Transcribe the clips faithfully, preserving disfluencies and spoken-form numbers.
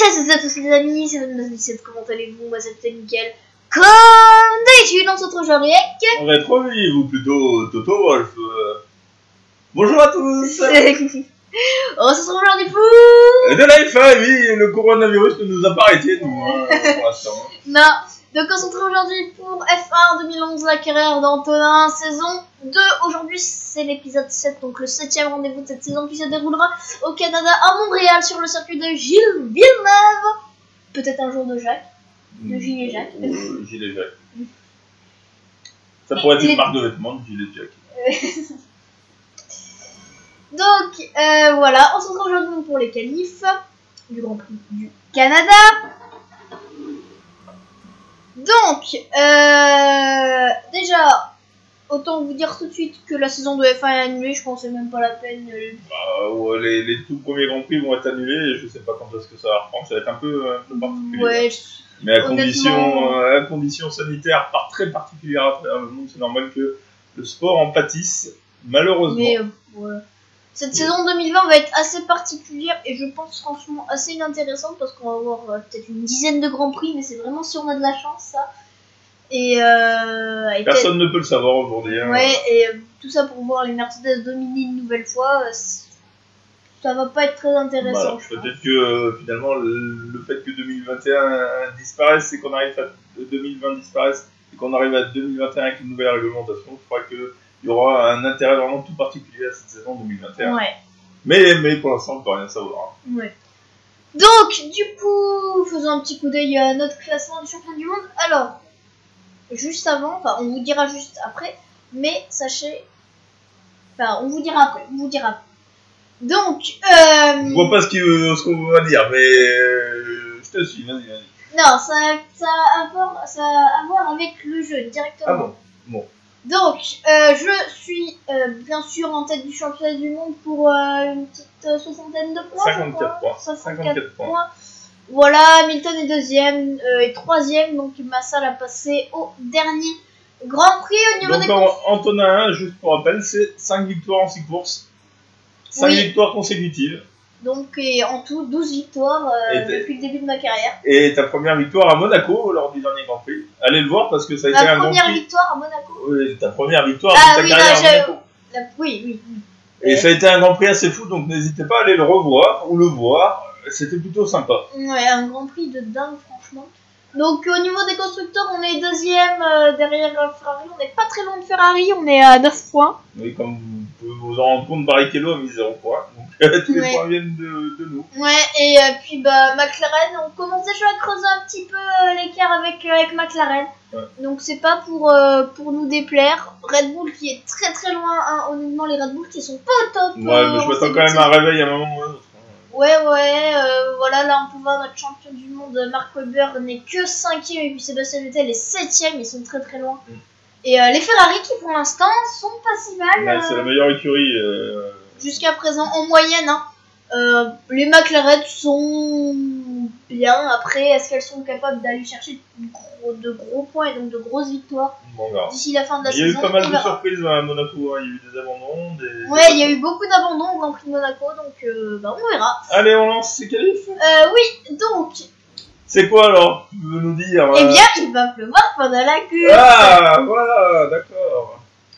Salut à tous les amis, c'est Madame dix-sept, comment allez-vous? Moi c'est nickel. Comme d'habitude, on se retrouve aujourd'hui avec... En rétro, oui, ou plutôt Toto Wolf. Euh... Bonjour à tous. On se retrouve aujourd'hui pour... De la F un, oui, le coronavirus ne nous a pas arrêté, nous, hein, pour l'instant. Non, donc on se retrouve aujourd'hui pour F un deux mille onze, la carrière d'Antonin, saison deux. Aujourd'hui c'est l'épisode sept, donc le septième rendez-vous de cette saison qui se déroulera au Canada, à Montréal, sur le circuit de Gilles Villeneuve. Peut-être un jour de Jacques, de Gilles et Jacques. Euh, Gilles et Jacques. Ça pourrait être une marque de vêtements, de Gilles et Jacques. Donc euh, voilà, on se retrouve aujourd'hui pour les qualifs du Grand Prix du Canada. Donc, euh, déjà, autant vous dire tout de suite que la saison de F un est annulée, je pense que c'est même pas la peine. Euh... Bah, ouais, les, les tout premiers Grands Prix vont être annulés, et je sais pas quand est-ce que ça va reprendre, ça va être un peu, un peu particulier. Ouais, mais à condition, à condition sanitaire par très particulière à travers le monde, c'est normal que le sport en pâtisse, malheureusement. Mais, euh, ouais. Cette saison deux mille vingt va être assez particulière et je pense franchement assez inintéressante parce qu'on va avoir euh, peut-être une dizaine de grands prix, mais c'est vraiment si on a de la chance ça. Et, euh, et personne ne peut le savoir aujourd'hui. Hein. Ouais, et euh, tout ça pour voir les Mercedes dominer une nouvelle fois, euh, ça va pas être très intéressant. Voilà, peut-être que euh, finalement le, le fait que deux mille vingt et un disparaisse et qu'on arrive à deux mille vingt disparaisse et qu'on arrive à deux mille vingt et un avec une nouvelle réglementation, je crois que il y aura un intérêt vraiment tout particulier à cette saison deux mille vingt et un. Ouais. Mais, mais pour l'instant, on ne peut rien savoir. Ouais. Donc, du coup, faisons un petit coup d'œil à notre classement du champion du monde. Alors, juste avant, enfin, on vous dira juste après, mais sachez... Enfin, on vous dira après, on vous dira après. Donc, euh... je vois pas ce qu'on ce qu'on va dire, mais euh, je te suis, vas-y, vas-y. Non, ça, ça, a à voir, ça a à voir avec le jeu, directement. Ah bon, bon. Donc, euh, je suis euh, bien sûr en tête du championnat du monde pour euh, une petite euh, soixantaine de points. cinquante-quatre points. cinquante-quatre points. Voilà, Hamilton est deuxième euh, et troisième, donc Massa l'a passé au dernier Grand Prix au niveau donc, des courses. Antonin, juste pour rappel, c'est cinq victoires en six courses, cinq oui. victoires consécutives. Donc, et en tout, douze victoires euh, depuis le début de ma carrière. Et ta première victoire à Monaco lors du dernier Grand Prix. Allez le voir parce que ça a ma été un Grand Prix. Ma première victoire à Monaco. Oui, ta première victoire ah, de ta oui, carrière là, à Monaco. La... Oui, oui, oui. Et, et ça a été un Grand Prix assez fou, donc n'hésitez pas à aller le revoir ou le voir. C'était plutôt sympa. Ouais, un Grand Prix de dingue, franchement. Donc, au niveau des constructeurs, on est deuxième euh, derrière Ferrari. On n'est pas très loin de Ferrari, on est à neuf points. Oui, comme vous pouvez vous en rendre compte, Barrichello a mis zéro point. Donc, tous les ouais. points viennent de, de nous. Ouais, et euh, puis bah, McLaren, on commence déjà à creuser un petit peu euh, l'écart avec, euh, avec McLaren. Ouais. Donc, c'est pas pour, euh, pour nous déplaire. Red Bull qui est très très loin, hein, honnêtement, les Red Bull qui sont pas au top. Ouais, euh, mais je m'attends quand même à un réveil à un moment ou à un autre. Ouais, ouais, euh, voilà, là on peut voir notre champion du monde, Mark Webber, n'est que cinquième et puis Sébastien Vettel est septième, ils sont très très loin. Mm. Et euh, les Ferrari qui pour l'instant sont pas si mal. Ouais, euh, c'est la meilleure écurie. Euh... Jusqu'à présent, en moyenne. Hein. Euh, les McLaren sont bien. Après, est-ce qu'elles sont capables d'aller chercher de gros, de gros points et donc de grosses victoires bon, d'ici la fin de la il saison? Il y a eu pas mal de surprises à Monaco. Hein. Il y a eu des abandons. Des... Ouais, il y a eu beaucoup d'abandons au Grand Prix de Monaco, donc euh, bah, on verra. Allez, on lance ces qualifs. Euh, oui, donc. C'est quoi alors? Tu veux nous dire? Eh bien, il va pleuvoir pendant la course. Ah, voilà, d'accord.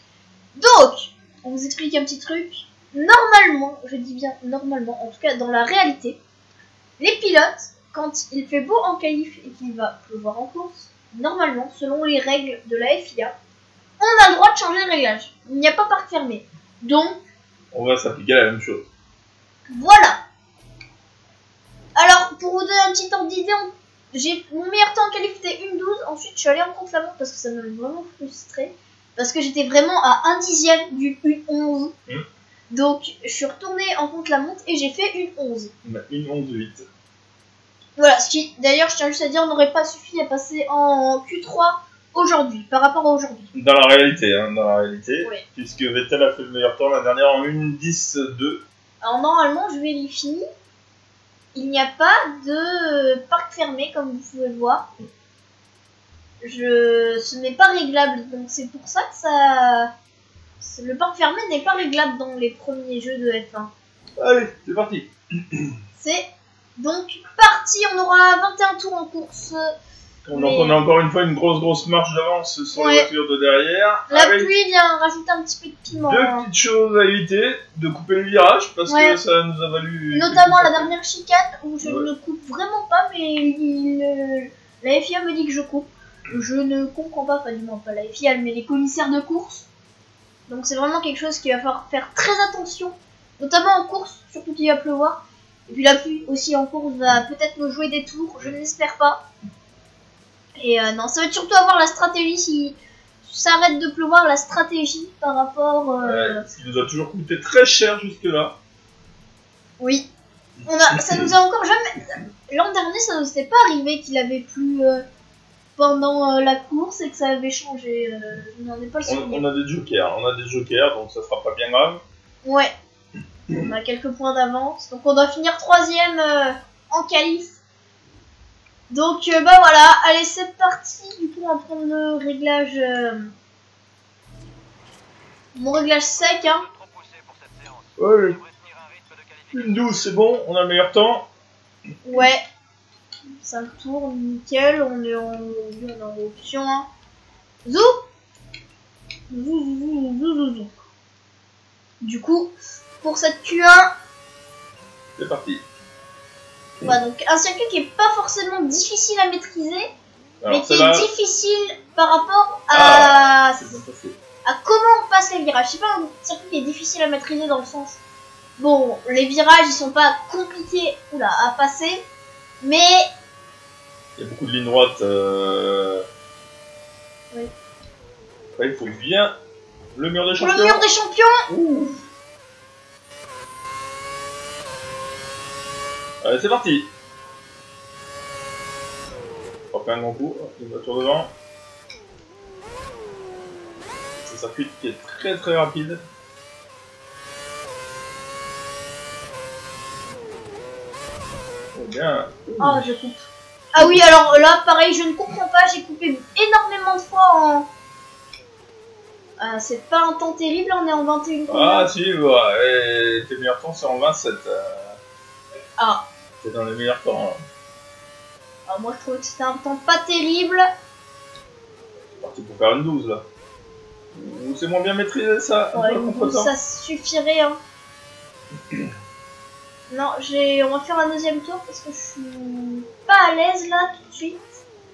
Donc, on vous explique un petit truc. Normalement, je dis bien normalement, en tout cas dans la réalité, les pilotes, quand il fait beau en qualif et qu'il va pleuvoir en course, normalement, selon les règles de la F I A, on a le droit de changer le réglage. Il n'y a pas parc fermé. Donc, on va s'appliquer la même chose. Voilà. Alors, pour vous donner un petit ordre d'idée, j'ai mon meilleur temps en qualif était une douze. Ensuite, je suis allée en contre-la-montre parce que ça m'avait vraiment frustré. Parce que j'étais vraiment à un dixième du une onze. Mmh. Donc, je suis retournée en contre-la-montre et j'ai fait une onze. Bah, une onze huit. Voilà, ce qui, d'ailleurs, je tiens juste à dire, n'aurait pas suffi à passer en Q trois aujourd'hui, par rapport à aujourd'hui. Dans la réalité, hein, dans la réalité. Oui. Puisque Vettel a fait le meilleur temps la dernière en une dix deux. Alors, normalement, je vérifie. Il n'y a pas de parc fermé, comme vous pouvez le voir. Je... Ce n'est pas réglable, donc c'est pour ça que ça... Le parc fermé n'est pas réglable dans les premiers jeux de F un. Allez, c'est parti. C'est Donc, parti, on aura vingt et un tours en course. Donc mais... on a encore une fois une grosse grosse marge d'avance sur ouais. les voitures de derrière. La pluie vient rajouter un petit peu de piment. Deux hein. petites choses à éviter, de couper le virage parce ouais. que ça nous a valu... Notamment la dernière chicane où je ouais. ne coupe vraiment pas, mais il, la F I A me dit que je coupe. Je ne comprends pas, enfin du moins pas la F I A, mais les commissaires de course. Donc c'est vraiment quelque chose qu'il va falloir faire très attention, notamment en course, surtout qu'il va pleuvoir. Et puis la pluie aussi en course va peut-être nous jouer des tours, je n'espère pas. Et euh, non, ça va être surtout avoir la stratégie, si ça arrête de pleuvoir, la stratégie par rapport... Euh... Ouais, ce qui nous a toujours coûté très cher jusque là. Oui. On a, ça nous a encore jamais... L'an dernier, ça nous était pas arrivé qu'il avait plu euh, pendant euh, la course et que ça avait changé. Euh, je n'en ai pas le souvenir. On, on a des jokers, on a des jokers, donc ça sera pas bien grave. Ouais. On a quelques points d'avance. Donc on doit finir troisième euh, en qualif. Donc euh, bah voilà, allez c'est parti. Du coup on va prendre le réglage... Euh... Mon réglage sec hein. Ouais. Une douze c'est bon, on a le meilleur temps. Ouais. cinq tours, nickel, on est en, on est en option hein. Zou Zou, zou, zou, zou, zou, zou. Du coup, pour cette Q un... C'est parti. Bah donc un circuit qui est pas forcément difficile à maîtriser, alors, mais qui est là... difficile par rapport à... Ah, c'est bien passé. à comment on passe les virages. C'est pas un circuit qui est difficile à maîtriser dans le sens... Bon, les virages ils sont pas compliqués oula, à passer, mais... Il y a beaucoup de lignes droites. Euh... Oui. Après, il faut bien le mur des champions. Le mur des champions. Ouh. Allez, c'est parti. On va faire un grand coup. Une voiture devant. C'est un circuit qui est très très rapide. Oh bien. Oh, je coupe. Ah oui, alors là, pareil, je ne comprends pas. J'ai coupé énormément de fois en... Ah, c'est pas un temps terrible, on est en vingt et un. Ah si, ouais. Et tes meilleurs temps c'est en vingt-sept. Euh... Ah. C'est dans les meilleurs temps. Hein. Ah, moi, je trouvais que c'était un temps pas terrible. C'est parti pour faire une douze là. Ou c'est moins bien maîtrisé ça. Ouais, coup, ça suffirait. Hein. Non, j'ai. On va faire un deuxième tour parce que je suis pas à l'aise là tout de suite.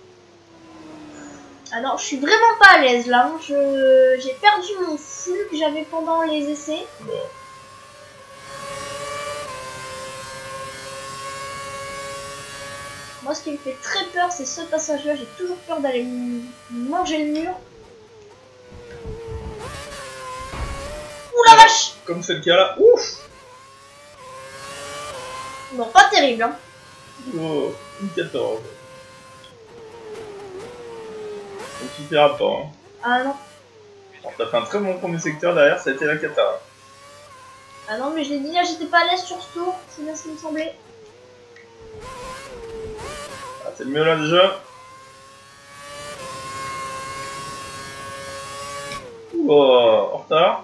Ah non, je suis vraiment pas à l'aise là. Hein. Je... J'ai perdu mon flux que j'avais pendant les essais. Ouais. Moi, ce qui me fait très peur, c'est ce passage-là. J'ai toujours peur d'aller manger le mur. Ouh la vache! Comme c'est le cas là. Ouf! Non, pas terrible. Hein. Oh, une quatorze. On suffira pas. Hein. Ah non. Alors, t'as fait un très bon premier secteur derrière, ça a été la cata. Ah non, mais je l'ai dit là, j'étais pas à l'aise sur ce tour. C'est bien ce qui me semblait. Ah, c'est mieux là déjà. Oh, en retard.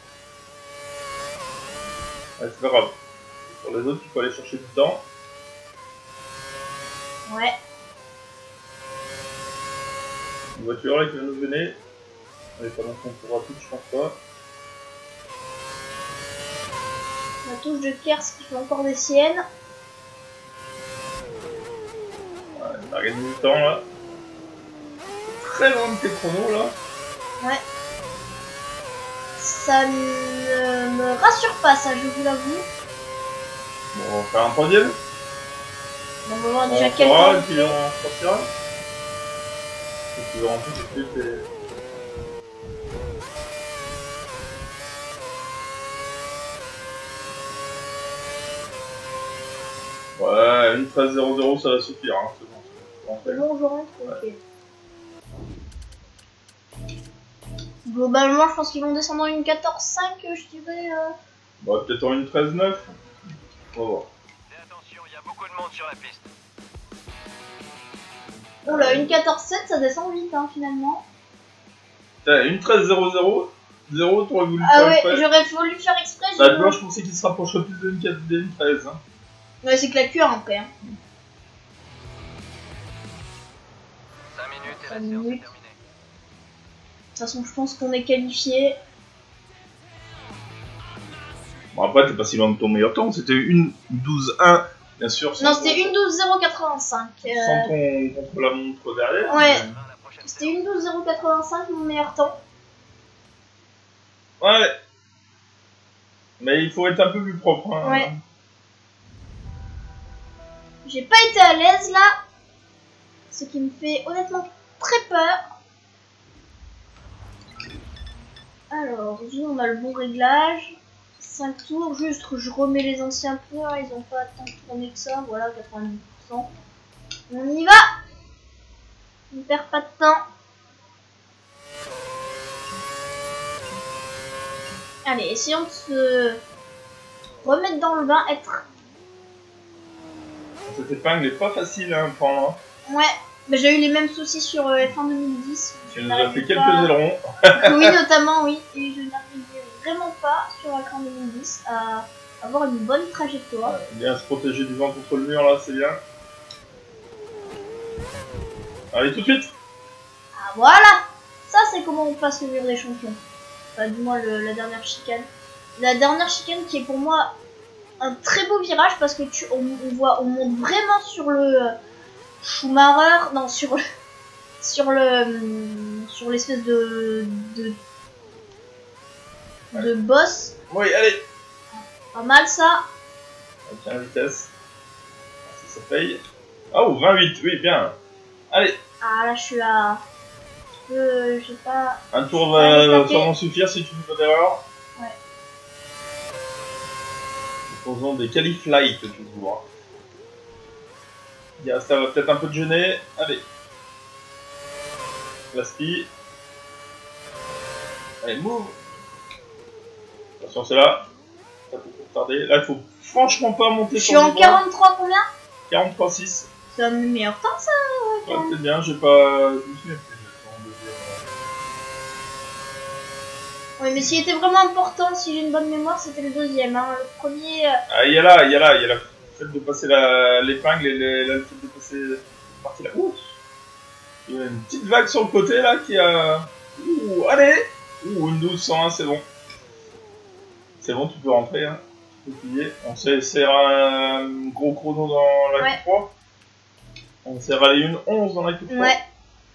Ouais, c'est pas grave. Pour les autres, il faut aller chercher du temps. Ouais. Une voiture là qui va nous venir. Elle est pas longtemps pour rapide, je pense pas. La touche de Kers qui fait encore des siennes. Ouais, on a gagné du temps là. Très loin de tes chronos là. Ouais. Ça ne me rassure pas, ça, je vous l'avoue. Bon, on va faire un troisième. On va voir On déjà quel fera, temps. et puis on sortira. Et puis on remplit tout de suite et... Ouais, une treize zéro zéro ça va suffire, hein, c'est bon. C'est bon, je rentre, ok. Globalement, je pense qu'ils vont descendre en une quatorze cinq, je dirais. Euh... Bah, peut-être en une treize neuf. On va voir. Fais attention, il y a beaucoup de monde sur la piste. Oh là, une quatorze sept, ça descend vite, hein, finalement. Putain, une treize zéro zéro zéro, t'aurais voulu Ah faire ouais, exprès. j'aurais voulu faire exprès. Bah, tu vois, je pensais qu'il se rapprocherait plus d'une treize. Hein. Ouais, c'est que la Q un après. Hein. cinq minutes et la Cinq séance est minutes. terminée. De toute façon, je pense qu'on est qualifié. Bon, après, t'es pas si loin de ton meilleur temps. C'était une douze un, bien sûr. Non, sans c'était ton- une douze zéro quatre-vingt-cinq. Euh... Sans ton contre-la-montre derrière. Ouais. mais- La prochaine C'était une douze zéro quatre-vingt-cinq mon meilleur temps. Ouais. Mais il faut être un peu plus propre. Hein. Ouais. J'ai pas été à l'aise là. Ce qui me fait honnêtement très peur. Alors, on a le bon réglage. cinq tours, juste que je remets les anciens points, ils ont pas tant tourné que ça, voilà, quatre-vingt-dix pour cent. On y va! On perd pas de temps. Allez, essayons de se remettre dans le bain, être... Cette épingle est pas facile à prendre. Ouais, bah, j'ai eu les mêmes soucis sur euh, F un deux mille dix. Tu Je nous as fait n'arrivais quelques pas- ailerons. Oui, notamment, oui. Et je n'arrivais vraiment pas sur F un deux mille dix à avoir une bonne trajectoire. Bien se protéger du vent contre le mur là, c'est bien. Allez, tout de suite. Ah voilà! Ça c'est comment on passe le mur des champions. Enfin, du moins le- la dernière chicane. La dernière chicane qui est pour moi un très beau virage parce que tu on, on voit on monte vraiment sur le euh, Schumacher, non sur le sur le hum, sur l'espèce de de de boss. Oui, allez. Pas mal ça. Tiens, la vitesse. Ça, ça paye. Oh, vingt-huit, oui, bien. Allez. Ah là je suis à euh, je sais pas. Un tour Allez, va tapez. sûrement suffire si tu fais pas d'erreur. Ouais. Nous faisons des qualiflights toujours. Yeah, ça va peut-être un peu te gêner. Allez. La spi. Allez, move. Attention, c'est là. Ça peut tarder. Là, il faut franchement pas monter Je sur suis le en niveau. quarante-trois combien? quarante-trois six. C'est un meilleur temps ça. Ouais, c'est bien, j'ai pas. Je me souviens plus de temps de dire. Ouais, mais s'il était vraiment important, si j'ai une bonne mémoire, c'était le deuxième. Hein. Le premier. euh, Ah, il y a là, il y a là, il y a le fait de passer la- l'épingle et le, là, le fait de passer cette partie là. Ouh. Il y a une petite vague sur le côté là qui a. Ouh, allez. Ouh, une douze cent un, c'est bon. C'est bon, tu peux rentrer. Hein. Tu peux plier. On sait faire un gros chrono dans la Ouais. Q trois. On sait râler une onze dans la Q trois. Ouais.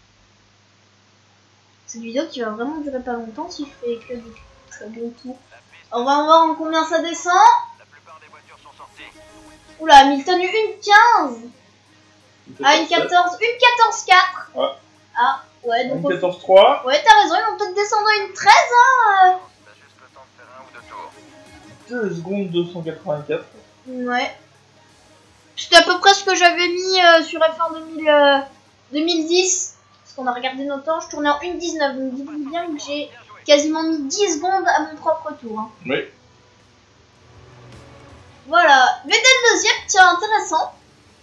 Cette vidéo qui va vraiment durer pas longtemps si je fais que du très bon tour. On va voir en combien ça descend. La plupart des voitures sont sorties. Oula, Hamilton eu une quinze. Ah, une quatorze. Une quatorze quatre. Ouais. Ah, ouais, donc. Une au- quatorze trois. Ouais, t'as raison, ils vont peut-être descendre à une treize, hein. T'as juste le temps de faire un ou deux tours. deux secondes deux cent quatre-vingt-quatre. euh. Ouais. C'était à peu près ce que j'avais mis euh, sur F un deux mille, euh, deux mille dix. Parce qu'on a regardé nos temps, je tournais en une dix-neuf. Donc dites-vous bien que j'ai quasiment mis dix secondes à mon propre tour. Hein. Oui. Voilà, Vettel deuxième, tiens, intéressant.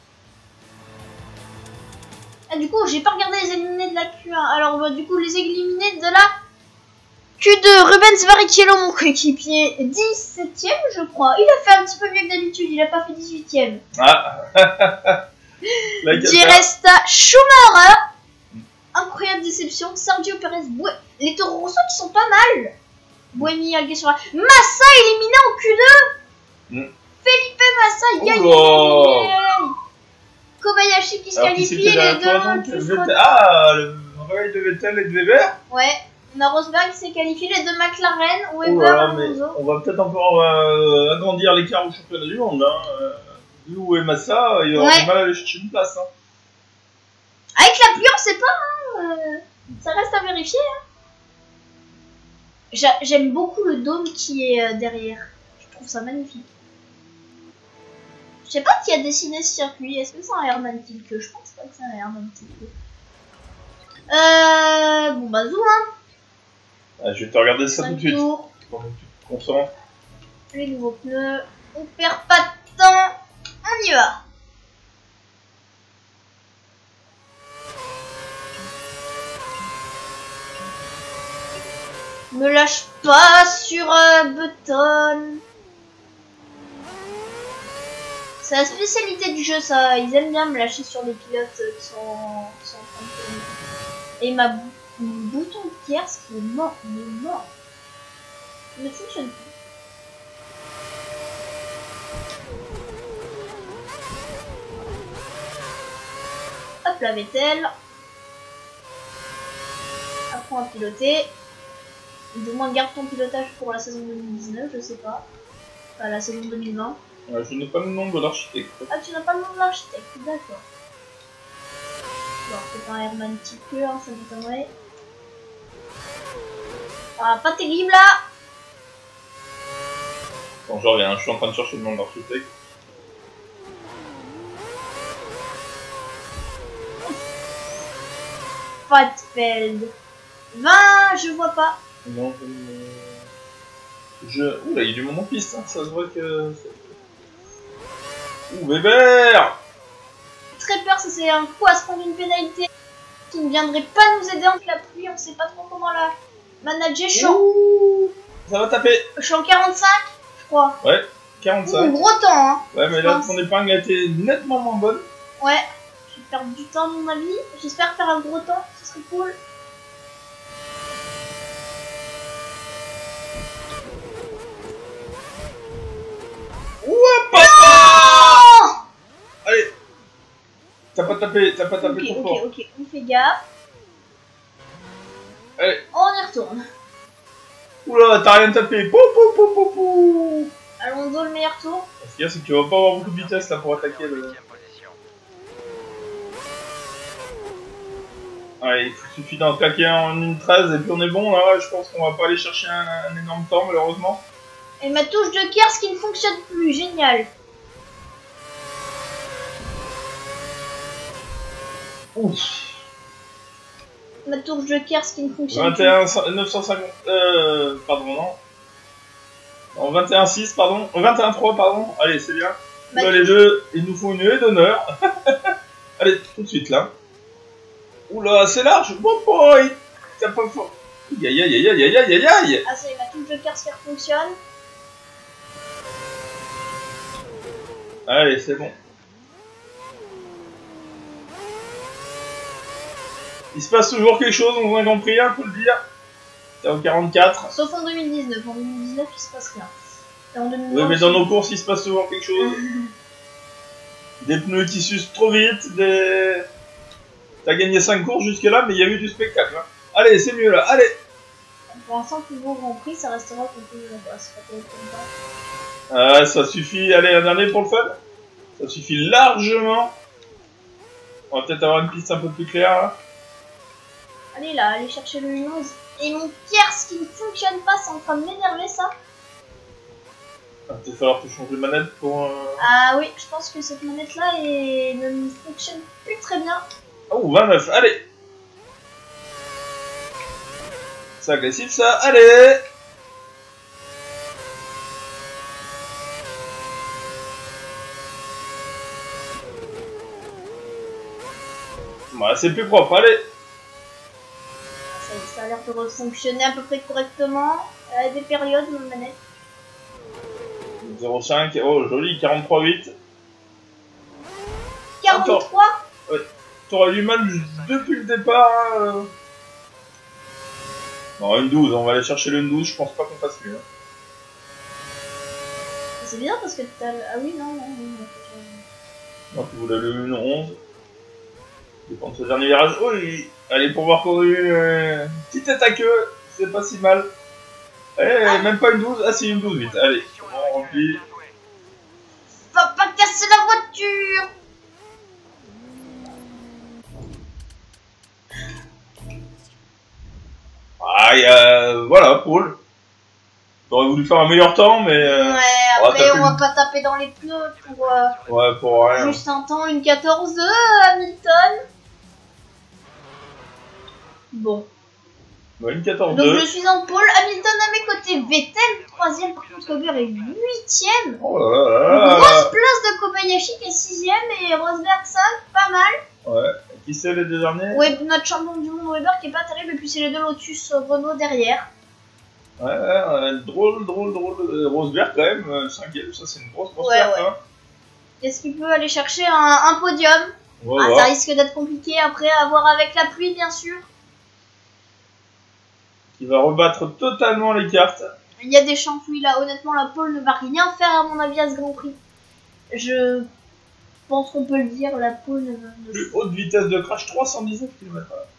Ah, du coup, j'ai pas regardé les éliminés de la Q un. Alors, bah, du coup, les éliminés de la Q deux, Rubens Barrichello, mon coéquipier, dix-septième, je crois. Il a fait un petit peu mieux que d'habitude, il a pas fait dix-huitième. Ah. La Di Resta, Schumacher. Incroyable déception. Sergio Perez, Bue... les Toro Rosso qui sont pas mal. Buemi, Alguersuari. Massa éliminé en Q deux. Mm. Felipe Massa, Oh gagne. là. Kobayashi qui se Alors, qui qualifie, c'était les derrière toi, deux. donc, je Vettel- crois- Ah, le réveil de Vettel et de Weber. Ouais, on a Rosberg qui s'est qualifié, les deux McLaren, Oh Weber, là là, mais Alonso. on va peut-être encore euh, agrandir l'écart au championnat du monde. Hein. Euh, Lou et Massa, il va avoir Ouais. du mal à aller chercher une place. Hein. Avec la pluie, on sait pas, hein. euh, ça reste à vérifier. Hein. J'a- J'aime beaucoup le dôme qui est euh, derrière. Je trouve ça magnifique. Je sais pas qui a dessiné ce circuit. Est-ce que c'est un Herman Tilke? Je pense pas que c'est un Herman Tilke. Euh, bon bah zoom, hein. Ah, je vais te regarder ça tout cinq de suite. tours, Pendant que tu te concentres. les nouveaux pneus. On perd pas de temps. On y va. Me lâche pas sur euh, Button. C'est la spécialité du jeu, ça. Ils aiment bien me lâcher sur les pilotes qui sont, qui sont en train de tourner. Et ma bou mon bouton de pierre, ce qui est mort, il est mort. Il ne fonctionne plus. Hop la Vettel. Apprends à piloter. Du moins garde ton pilotage pour la saison deux mille dix-neuf, je sais pas. Enfin la saison deux mille vingt. Ouais, je n'ai pas le nom de l'architecte. Ah, tu n'as pas le nom de l'architecte, d'accord. Bon, c'est pas un Herman Ticker, hein, ça m'étonnerait. Ah, pas terrible là. Bon, je reviens, je suis en train de chercher le nom de l'architecte. Fatfeld. vingt, je vois pas. Non, je... je... Ouh, là, il y a du monde en piste, hein. Ça se voit que... Ouh, Weber. Très peur, ça c'est un coup à se prendre une pénalité qui ne viendrait pas nous aider entre la pluie, on sait pas trop comment la manager. Je suis en... Ouh, ça va taper. Je suis en quarante-cinq, je crois. Ouais, quarante-cinq. Ouh, gros temps, hein. Ouais, mais là, ton épingle a été nettement moins bonne. Ouais, je vais perdre du temps à mon avis. J'espère faire un gros temps, ce serait cool. Ouah, papa. Non. Allez. T'as pas tapé, t'as pas tapé Ok, trop ok, fort. ok, on fait gaffe. Allez. On y retourne. Oula, t'as rien tapé. Pou, pou, pou, pou, pou. Alonso, le meilleur tour. Ce qu'il y a, c'est que tu vas pas avoir beaucoup de vitesse là pour attaquer le... Deuxième position. Allez, il suffit d'en claquer en une treize et puis on est bon là. Je pense qu'on va pas aller chercher un, un énorme temps malheureusement. Et ma touche de Kers qui ne fonctionne plus, génial. Ouf. Ma touche de Kers qui ne fonctionne vingt et un neuf cent cinquante... Euh... Pardon, non. Non, vingt et un six, pardon. vingt et un trois, pardon. Allez, c'est bien. Ma Là, les deux, ils nous font une haie d'honneur. Allez, tout de suite là. Oula, c'est large. Bon boy. T'as pas fort. Aïe aïe aïe aïe aïe aïe aïe aïe. Ah, c'est ma touche de Kers qui fonctionne. Allez, c'est bon. Il se passe toujours quelque chose dans un Grand Prix, hein, faut le dire. T'es en quarante-quatre. Sauf en deux mille dix-neuf. En deux mille dix-neuf, il se passe rien. Et en deux mille vingt, Oui, mais dans aussi. nos courses, il se passe toujours quelque chose. Des pneus qui s'usent trop vite, des... T'as gagné cinq courses jusque-là, mais il y a eu du spectacle. Hein. Allez, c'est mieux là, allez. Pour l'instant, plus beau Grand Prix, ça restera qu'on peut... Bah, c'est pas terrible comme ça. Ah, ça suffit, allez, un dernier pour le fun. Ça suffit largement. On va peut-être avoir une piste un peu plus claire là. Allez là, allez chercher le onze. Et mon Kers qui ne fonctionne pas, c'est en train de m'énerver ça. Il va peut-être falloir te changer de manette pour... Euh... Ah oui, je pense que cette manette là est... ne fonctionne plus très bien. Oh, vingt-neuf, allez. C'est agressif ça, allez. Voilà, c'est plus propre, allez. Ça, ça a l'air de fonctionner à peu près correctement. Euh, des périodes, ma manette. zéro cinq, oh joli, quarante-trois huit. quarante-trois. Ouais. T'aurais eu mal depuis le départ. Euh... Non, une douze, on va aller chercher le douze, je pense pas qu'on fasse mieux. Hein. C'est bien parce que t'as... Ah oui, non, non, non. Non, tu voulais le une onze. Dépend de ce dernier virage. Oui, allez, pour voir qu'on a eu euh, une petite tête à queue, c'est pas si mal. Allez, ah. Même pas une douze, ah si, une douze vite, allez, on remplit. Va pas casser la voiture. Ah, y a... voilà, Paul. T'aurais voulu faire un meilleur temps, mais... Euh, ouais, après, on va une... pas taper dans les pneus pour... Euh, ouais, pour rien. Juste un temps, une quatorze deux, Hamilton. Bon. Ouais, une quatorze deux. deux. Donc je suis en pôle, Hamilton à mes côtés, Vettel troisième, par contre Weber est huitième. Oh là là là. Grosse place de Kobayashi qui est sixième et Rosberg cinq, pas mal. Ouais, qui c'est les deux derniers? Ouais, notre champion du monde Weber qui est pas terrible, et puis c'est les deux Lotus Renault derrière. Ouais, ouais, drôle, drôle, drôle. Rosberg quand même, cinquième, ça c'est une grosse, grosse ouais, perte. ouais. Hein. Est-ce qu'il peut aller chercher un, un podium? On va Ah, voir. ça risque d'être compliqué après, à voir avec la pluie, bien sûr. Qui va rebattre totalement les cartes. Il y a des chances où il a honnêtement la pole ne va rien faire à mon avis à ce Grand Prix. Je pense qu'on peut le dire, la pole ne... ne- Plus haute vitesse de crash, trois cent dix-neuf kilomètres heure.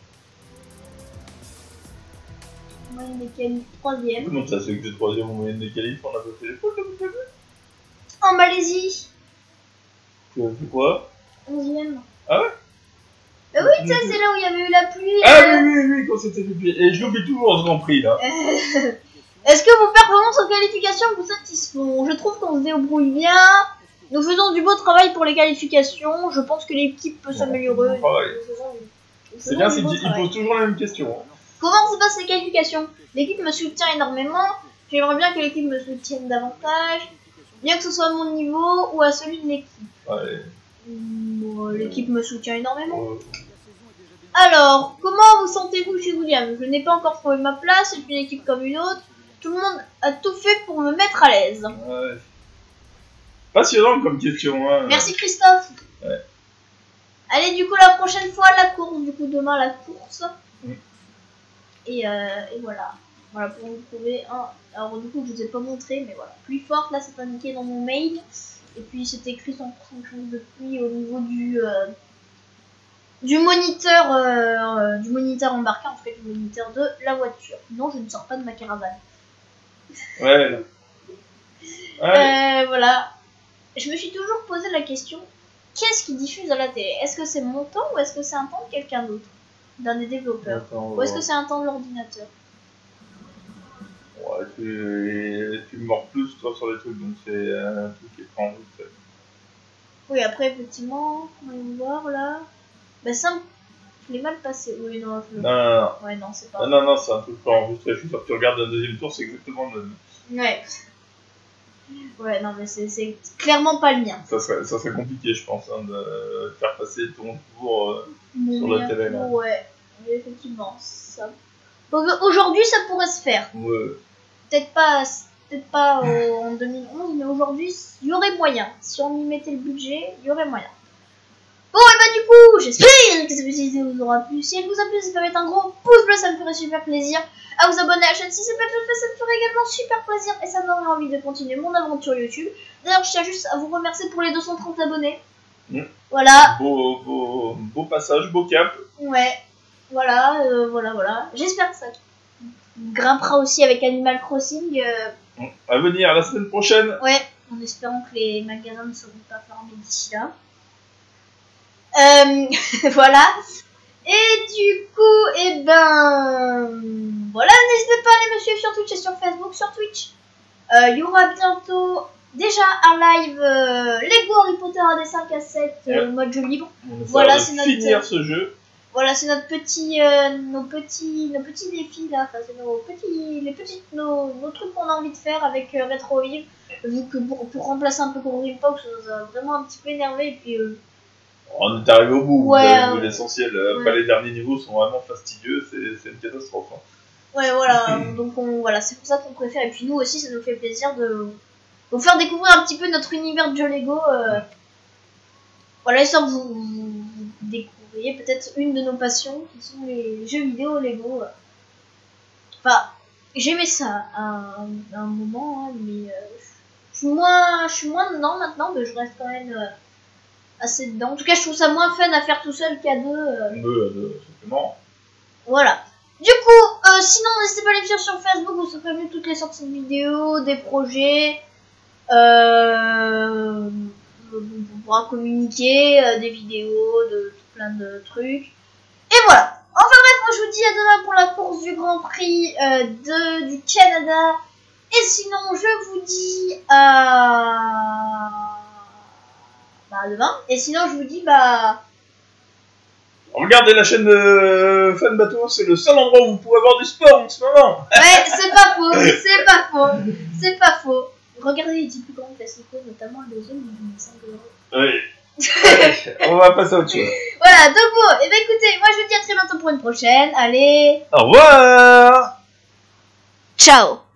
Moyenne des qualifs troisième. Comment ça c'est que t'es troisième en moyenne des qualifs? On a pas fait les poules depuis le début? En Malaisie, Tu as fait quoi? onzième. Ah ouais? Bah oui, tu sais, c'est là où il y avait eu la pluie. Ah euh. oui, oui, oui, quand c'était fait. Et je l'oublie toujours ce Grand Prix là. Est-ce que vos performances en qualification vous satisfont? Je trouve qu'on se débrouille bien. Nous faisons du beau travail pour les qualifications. Je pense que l'équipe peut s'améliorer. Bon travail. Nous faisons du- nous C'est faisons bien, du c'est beau qu'il travail. pose toujours la même question. hein. Comment se passent les qualifications? L'équipe me soutient énormément. J'aimerais bien que l'équipe me soutienne davantage. Bien que ce soit à mon niveau ou à celui de l'équipe. Ouais. Bon, l'équipe me soutient énormément. Euh, Alors, comment vous sentez-vous chez William? Je n'ai pas encore trouvé ma place, c'est une équipe comme une autre. Tout le monde a tout fait pour me mettre à l'aise. ouais. Passionnant comme question. Hein. Merci Christophe. Ouais. Allez, du coup, la prochaine fois, la course. Du coup, demain, la course. Mm. Et, euh, et voilà. Voilà, pour vous trouver un... Alors, du coup, je vous ai pas montré, mais voilà. Pluie forte, là, c'est indiqué dans mon mail. Et puis, c'est écrit cent pour cent de chance de pluie au niveau du... Euh, du moniteur euh, euh, du moniteur embarqué, en tout cas du moniteur de la voiture. Non, je ne sors pas de ma caravane. Ouais. là. Ouais. Euh, voilà. Je me suis toujours posé la question, qu'est-ce qui diffuse à la télé? Est-ce que c'est mon temps ou est-ce que c'est un temps de quelqu'un d'autre? D'un des développeurs? Attends, on va Ou est-ce que voir. c'est un temps de l'ordinateur? Ouais, tu, tu mords plus toi sur les trucs, donc c'est un truc qui est pas en route. Oui, après, effectivement, on va voir là. Bah, ça, je l'ai mal passé. Oui, non, je... Non, non, non. Ouais, non, c'est pas. Non, non, non, c'est un truc pas enregistré. Je suis sûr que tu regardes un deuxième tour, c'est exactement le même. Ouais. Ouais, non, mais c'est c'est clairement pas le mien. Ça serait, ça serait compliqué, je pense, hein, de faire passer ton tour. Euh... Mon Sur la meilleur télé, là. tour, ouais. Mais effectivement, ça. Donc, aujourd'hui, ça pourrait se faire. Ouais. Peut-être pas, peut-être pas euh, en deux mille onze, mais aujourd'hui, il y aurait moyen. Si on y mettait le budget, il y aurait moyen. Bon, et bah du coup, j'espère que cette vidéo vous aura plu. Si elle vous a plu, n'hésitez pas à mettre un gros pouce bleu, ça me ferait super plaisir. À vous abonner à la chaîne si c'est pas déjà fait, ça me ferait également super plaisir. Et ça me donnerait envie de continuer mon aventure YouTube. D'ailleurs, je tiens juste à vous remercier pour les deux cent trente abonnés. Mmh. Voilà. Beau, beau, beau passage, beau cap. Ouais. Voilà, euh, voilà, voilà. J'espère que ça grimpera aussi avec Animal Crossing. Euh, À venir la semaine prochaine. ouais, en espérant que les magasins ne seront pas fermés d'ici là. Euh, voilà. Et du coup, et ben, voilà, n'hésitez pas à aller me suivre sur Twitch et sur Facebook. Sur Twitch, il euh, y aura bientôt déjà un live euh, Lego Harry Potter A D cinq à sept euh, Ouais. mode jeu libre. On Voilà, va c'est notre- finir ce jeu. Voilà, c'est notre petit, euh, nos petits, nos petits défis là. Enfin, c'est nos petits, les petits, nos, nos trucs qu'on a envie de faire avec euh, Retrovive. Vu que pour, pour remplacer un peu Green Fox, ça nous a vraiment un petit peu énervé et puis. Euh, On est arrivé au bout, Ouais, vous avez vu ouais. l'essentiel. Après, Ouais. les derniers niveaux sont vraiment fastidieux, c'est c'est une catastrophe. hein. Ouais, voilà, donc on, voilà, c'est pour ça qu'on préfère. Et puis nous aussi, ça nous fait plaisir de vous faire découvrir un petit peu notre univers de jeux Lego. Euh... Voilà, histoire que vous, vous, vous découvriez peut-être une de nos passions qui sont les jeux vidéo Lego. Enfin, j'aimais ça à un, à un moment, hein, mais euh, je suis moins, je suis moins dedans maintenant, mais je reste quand même euh, assez dedans. En tout cas, je trouve ça moins fun à faire tout seul qu'à deux. Euh... Deux à deux, simplement. Voilà. Du coup, euh, sinon, n'hésitez pas à les suivre sur Facebook, vous serez prévenus toutes les sorties de vidéos, des projets. Euh, on pourra communiquer euh, des vidéos, de tout plein de trucs. Et voilà. Enfin bref, moi je vous dis à demain pour la course du Grand Prix euh, de, du Canada. Et sinon, je vous dis à... Bah, à demain. Et sinon, je vous dis, bah... Regardez la chaîne de Fan Bateau, c'est le seul endroit où vous pouvez avoir du sport en ce moment. Ouais, c'est pas faux, c'est pas faux, c'est pas faux. Regardez les petits plus grands classicos, notamment le deuxième, il me semble. Oui. Allez, on va passer à autre chose. Voilà, donc bon, et ben écoutez, moi je vous dis à très bientôt pour une prochaine. Allez, Au revoir. ciao.